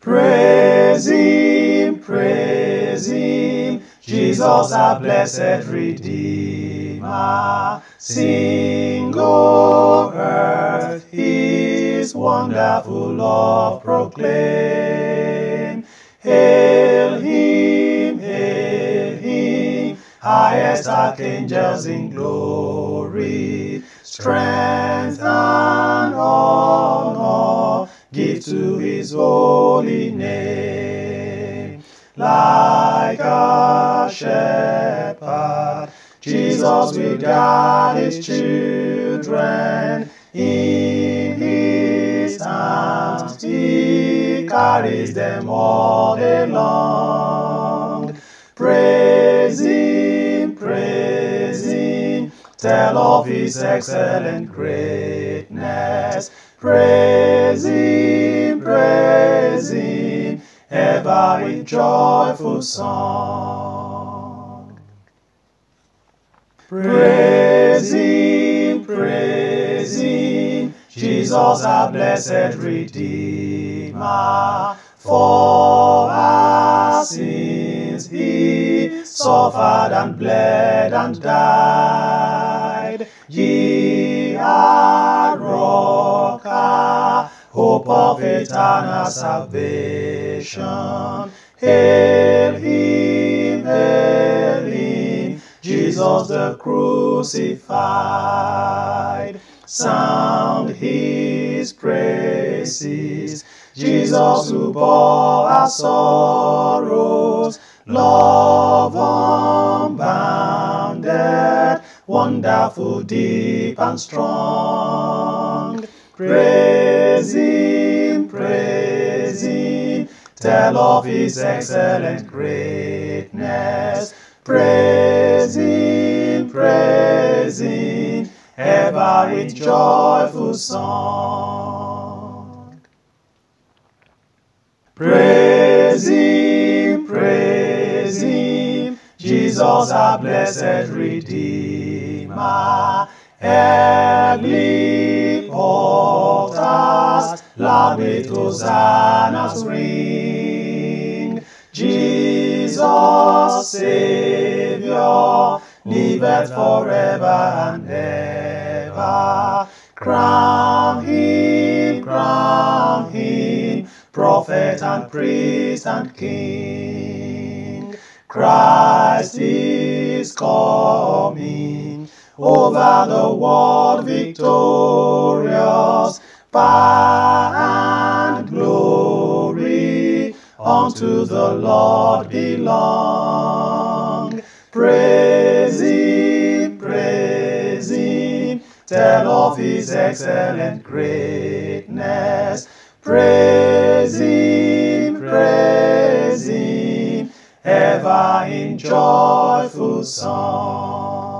Praise Him, Jesus our blessed Redeemer. Sing, O earth, His wonderful love proclaim. Hail Him, highest archangels in glory. Strength and honor give to His holy name. Like a shepherd, Jesus will guide His children. In His arms He carries them all day long. Praise Him, tell of His excellent greatness. Praise Him, ever with joyful song. Praise Him, Jesus our blessed Redeemer. For our sins He suffered and bled and died. Ye are rock, our hope of eternal salvation. Hail Him, Jesus the crucified. Sound His praises, Jesus who bore our sorrows. Love unbounded, wonderful, deep and strong. Praise Him, tell of His excellent greatness. Praise Him, ever with joyful song. Praise Him, Jesus our blessed Redeemer. Heavenly portals, loud with hosannas ring. Jesus, Savior, liveth forever and ever. Crown Him, prophet and priest and king. Christ is coming, over the world victorious. Power and glory unto the Lord belong. Praise Him, tell of His excellent greatness. Praise Him, ever in joyful song.